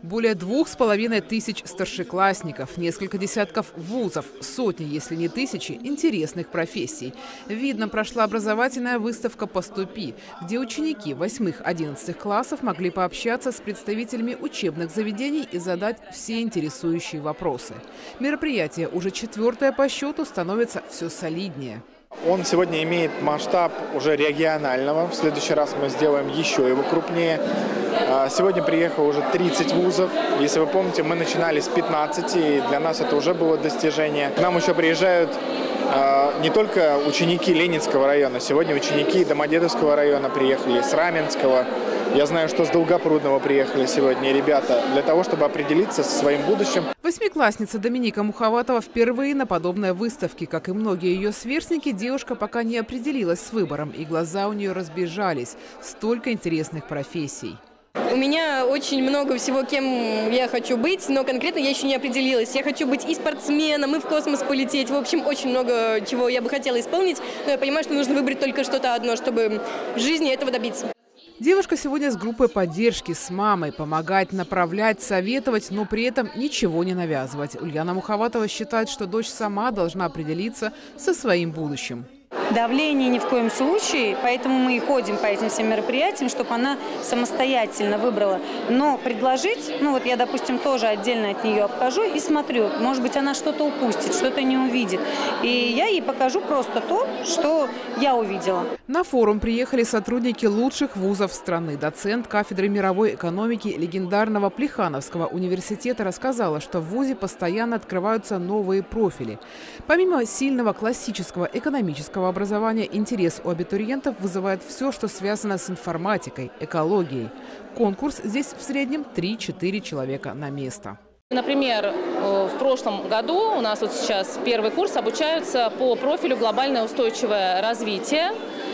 Более 2500 старшеклассников, несколько десятков вузов, сотни, если не тысячи, интересных профессий. В Видном прошла образовательная выставка «Поступи», где ученики 8-11 классов могли пообщаться с представителями учебных заведений и задать все интересующие вопросы. Мероприятие, уже 4-е по счету, становится все солиднее. Он сегодня имеет масштаб уже регионального. В следующий раз мы сделаем еще его крупнее. Сегодня приехало уже 30 вузов. Если вы помните, мы начинали с 15, и для нас это уже было достижение. К нам еще приезжают не только ученики Ленинского района. Сегодня ученики Домодедовского района приехали, с Раменского. Я знаю, что с Долгопрудного приехали сегодня ребята для того, чтобы определиться со своим будущим. Восьмиклассница Доминика Муховатова впервые на подобной выставке. Как и многие ее сверстники, девушка пока не определилась с выбором, и глаза у нее разбежались. Столько интересных профессий. У меня очень много всего, кем я хочу быть, но конкретно я еще не определилась. Я хочу быть и спортсменом, и в космос полететь. В общем, очень много чего я бы хотела исполнить, но я понимаю, что нужно выбрать только что-то одно, чтобы в жизни этого добиться. Девушка сегодня с группой поддержки, с мамой, помогать, направлять, советовать, но при этом ничего не навязывать. Ульяна Муховатова считает, что дочь сама должна определиться со своим будущим. Давление ни в коем случае, поэтому мы и ходим по этим всем мероприятиям, чтобы она самостоятельно выбрала. Но предложить, я, допустим, тоже отдельно от нее обхожу и смотрю, может быть, она что-то упустит, что-то не увидит. И я ей покажу просто то, что я увидела. На форум приехали сотрудники лучших вузов страны. Доцент кафедры мировой экономики легендарного Плехановского университета рассказала, что в вузе постоянно открываются новые профили. Помимо сильного классического экономического образования, интерес у абитуриентов вызывает все, что связано с информатикой, экологией. Конкурс здесь в среднем 3-4 человека на место. Например, в прошлом году у нас вот сейчас первый курс обучаются по профилю «Глобальное устойчивое развитие».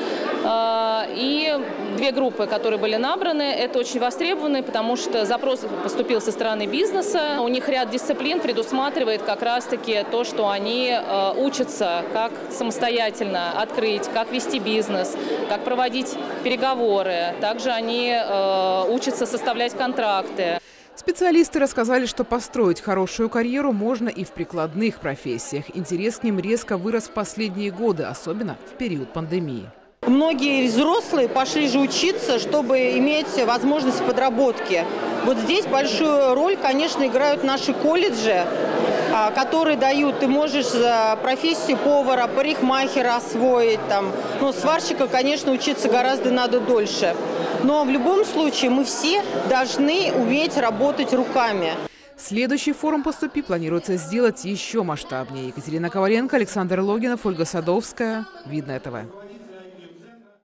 И 2 группы, которые были набраны, это очень востребованы, потому что запрос поступил со стороны бизнеса. У них ряд дисциплин предусматривает как раз-таки то, что они учатся, как самостоятельно открыть, как вести бизнес, как проводить переговоры. Также они учатся составлять контракты. Специалисты рассказали, что построить хорошую карьеру можно и в прикладных профессиях. Интерес к ним резко вырос в последние годы, особенно в период пандемии. Многие взрослые пошли же учиться, чтобы иметь возможность подработки. Вот здесь большую роль, конечно, играют наши колледжи, которые дают, ты можешь профессию повара, парикмахера освоить, сварщика, конечно, учиться гораздо надо дольше. Но в любом случае мы все должны уметь работать руками. Следующий форум «Поступи» планируется сделать еще масштабнее. Екатерина Коваленко, Александр Логинов, Ольга Садовская. Видное ТВ.